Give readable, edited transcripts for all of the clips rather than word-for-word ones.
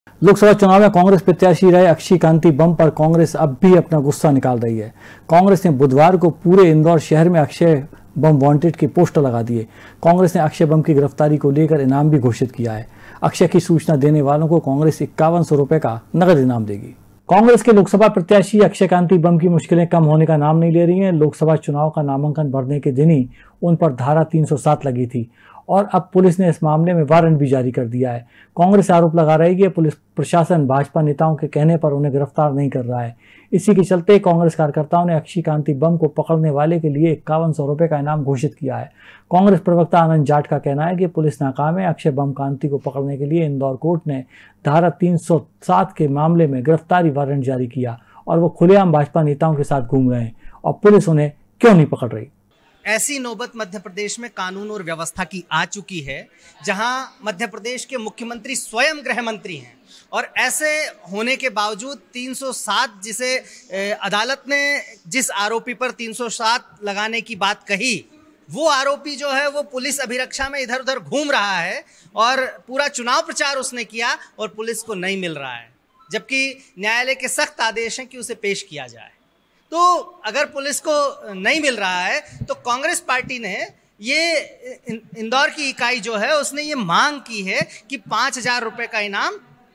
लोकसभा चुनाव में कांग्रेस प्रत्याशी रहे अक्षय कांति बम पर कांग्रेस अब भी अपना गुस्सा निकाल रही है। कांग्रेस ने बुधवार को पूरे इंदौर शहर में अक्षय बम वांटेड के पोस्टर लगा दिए। कांग्रेस ने अक्षय बम की गिरफ्तारी को लेकर इनाम भी घोषित किया है। अक्षय की सूचना देने वालों को कांग्रेस 5100 रुपए का नगद इनाम देगी। कांग्रेस के लोकसभा प्रत्याशी अक्षय कांति बम की मुश्किलें कम होने का नाम नहीं ले रही हैं। लोकसभा चुनाव का नामांकन भरने के दिन ही उन पर धारा 307 लगी थी और अब पुलिस ने इस मामले में वारंट भी जारी कर दिया है। कांग्रेस आरोप लगा रही है कि पुलिस प्रशासन भाजपा नेताओं के कहने पर उन्हें गिरफ्तार नहीं कर रहा है। इसी के चलते कांग्रेस कार्यकर्ताओं ने अक्षय कांति बम को पकड़ने वाले के लिए 5100 रुपए का इनाम घोषित किया है। कांग्रेस प्रवक्ता आनंद जाट का कहना है कि पुलिस नाकाम है। अक्षय बम कांति को पकड़ने के लिए इंदौर कोर्ट ने धारा 307 के मामले में गिरफ्तारी वारंट जारी किया और वो खुलेआम भाजपा नेताओं के साथ घूम रहे हैं और पुलिस उन्हें क्यों नहीं पकड़ रही। ऐसी नौबत मध्य प्रदेश में कानून और व्यवस्था की आ चुकी है जहां मध्य प्रदेश के मुख्यमंत्री स्वयं गृह मंत्री हैं और ऐसे होने के बावजूद 307 जिसे अदालत ने जिस आरोपी पर 307 लगाने की बात कही, वो आरोपी जो है वो पुलिस अभिरक्षा में इधर उधर घूम रहा है और पूरा चुनाव प्रचार उसने किया और पुलिस को नहीं मिल रहा है, जबकि न्यायालय के सख्त आदेश हैं कि उसे पेश किया जाए। तो अगर पुलिस को नहीं मिल रहा है तो कांग्रेस पार्टी ने ये इंदौर की इकाई जो है उसने ये मांग की है कि 5000 रुपए का इनाम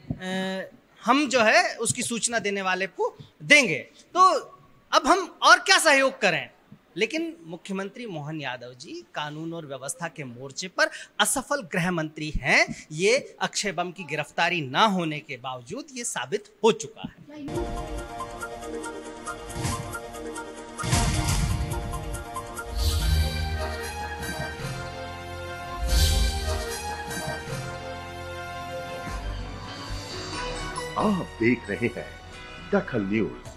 हम जो है उसकी सूचना देने वाले को देंगे। तो अब हम और क्या सहयोग करें, लेकिन मुख्यमंत्री मोहन यादव जी कानून और व्यवस्था के मोर्चे पर असफल गृह मंत्री हैं। ये अक्षय बम की गिरफ्तारी ना होने के बावजूद ये साबित हो चुका है। आप देख रहे हैं दखल न्यूज।